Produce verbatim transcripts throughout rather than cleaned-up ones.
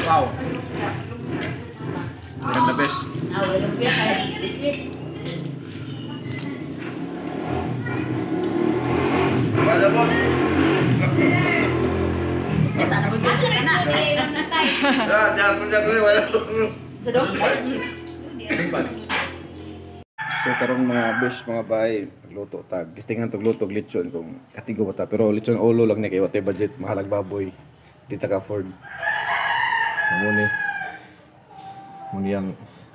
Wow. Yan the best. Ah, walang biya kaya biscuit. Wala mo. Kita na begitu ka na. Ya, jangan jangan wala. Sedok. So karong mga besh mga bay, luto tag. Gistingan tog luto lechon kung katigo bata pero lechon ulo lang ni kay wate budget mahalag baboy. Di ta ka afford. Muni. Muni ang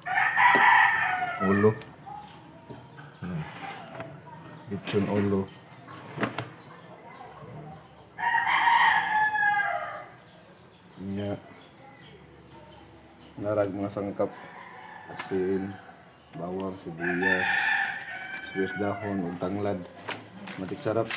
ulo. Hmm. Lechon ulo. Nya. Narag mga sangkap. Asin, bawang, sibuyas, sibuyas dahon, ug tanglad. Matik sarap.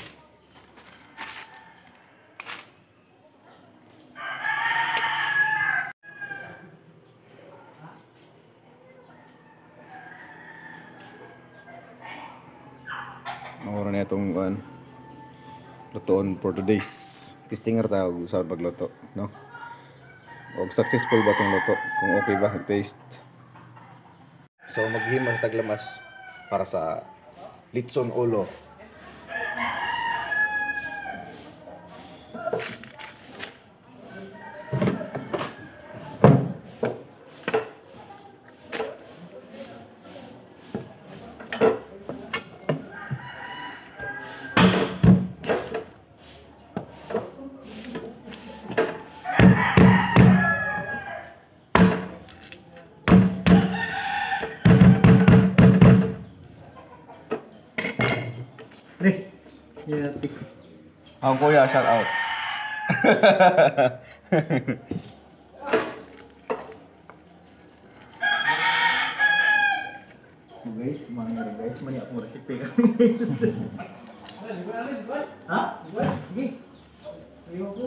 Mawala na itong uh, lutoon for today's testing ra tawag sa pagluto, no? O successful ba itong luto? Kung okay ba ang taste? So maghimang taglamas para sa lechon ulo. Yeah, please. Ang kuya, shout out. So guys, mga guys, mani ako recipe ka. Ha? Sige. Ayoko.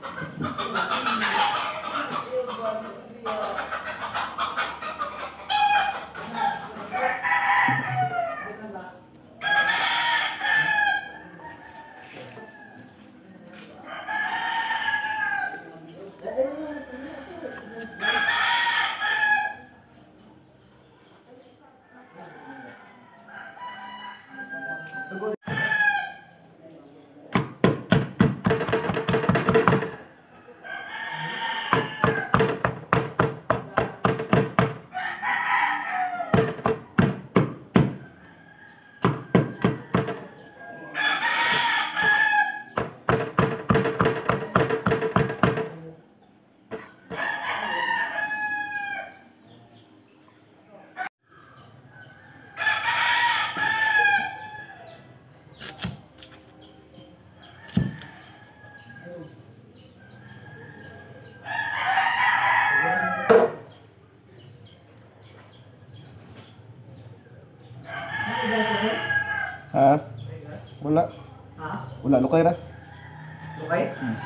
Ha? Wala. Ha? Wala lukay ra. Okay? Hmm.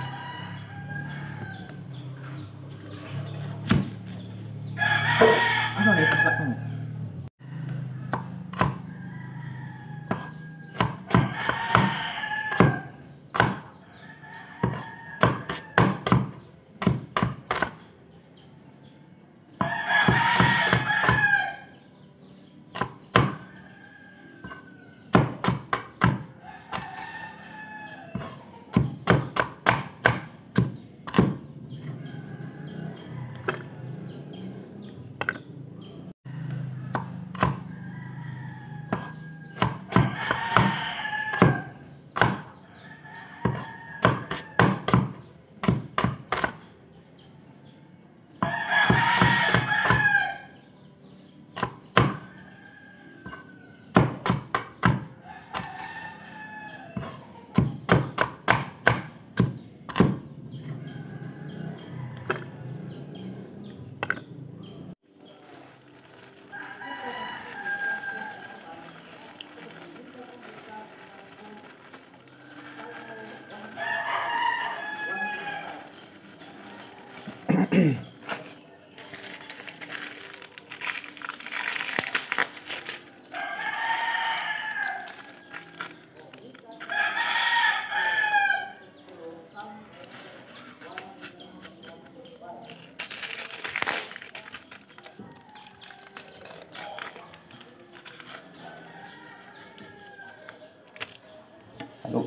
Asa na ipasak mo?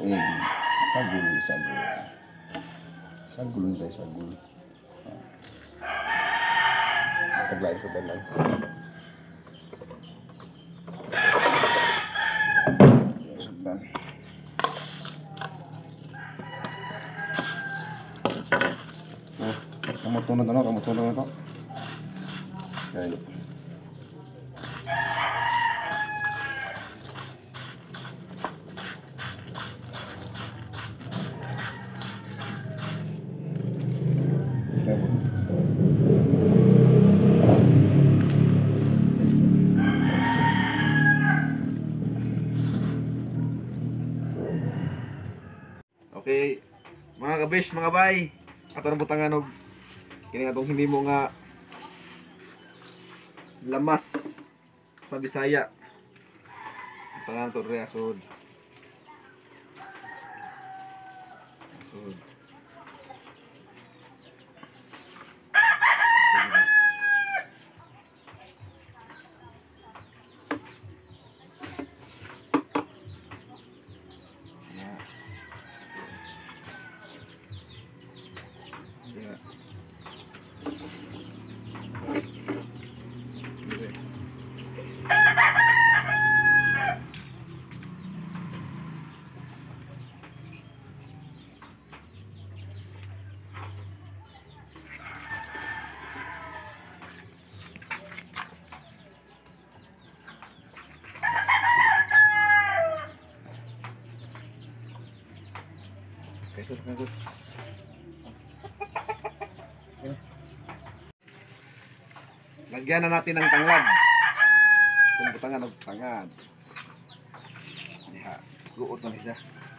egg. Sagul, sagul. Sagul tayo, sagul. Taglain sa dalan. Sudan. Nah, kamu tunod na, kamu tunod na to. Kaya. Okay, mga kabish, mga bay, ato ng butangan og kini atong hindi mo nga lamas sa Bisaya. Butangan to re asod. Asod. Yeah. Okay, good, good, good. Lagyan na natin ng tangad. Kung butangan ng tangad. Diha, guot na siya.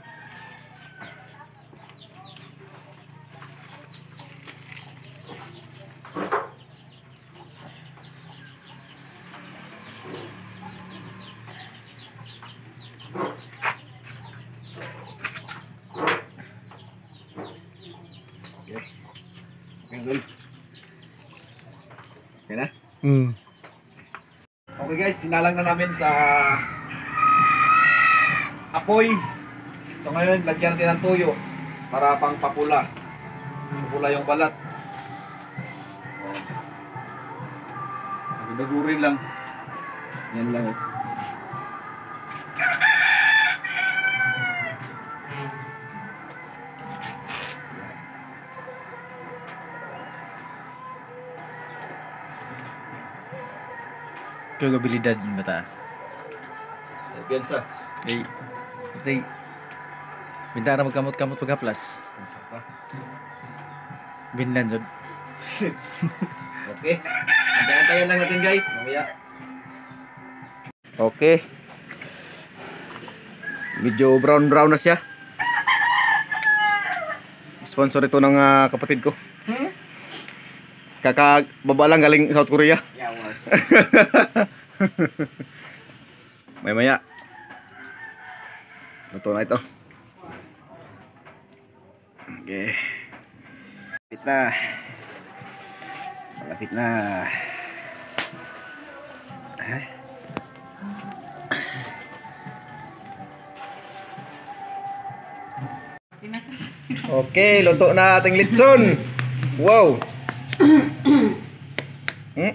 Okay. Okay, good. Okay na? Hmm. Okay guys, sinalang na namin sa apoy. So ngayon, lagyan natin ng tuyo para pang papula. Papula yung balat. Dagurin lang. Yan lang eh. Ito abilidad ng bata. Piyansa. Ay, ito bintana magkamot-kamot pagkaplas. Binlan jud. Okay. Antayin lang natin guys. Mamaya. Okay. Medyo brown-brown na siya. Sponsor ito ng uh, kapatid ko. Kakababa lang galing South Korea. May maya. Luto na ito. Okay. Malapit na. Malapit na. Ay. Okay, luto na ating litson. Wow. Hmm?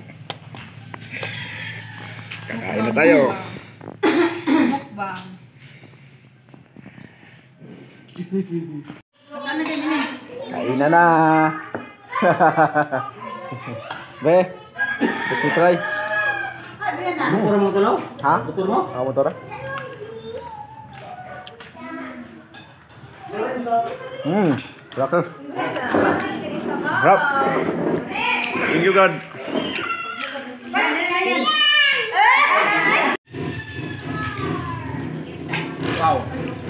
Kakain na tayo. Mukbang. Ano din ini? Kain na na. Be, kita try. Motor mo to, no? Ha? Motor mo? Ang motor? Hmm, sarap. Sarap. Thank you God. Wow.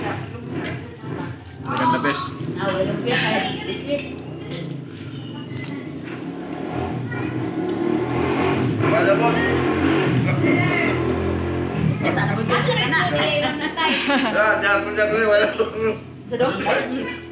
Ang the best. Ah, wala lumpia kaya biscuit. Wala po. Kita na mo gyud kana. Diyan, diyan, diyan, wala po. Sa dok.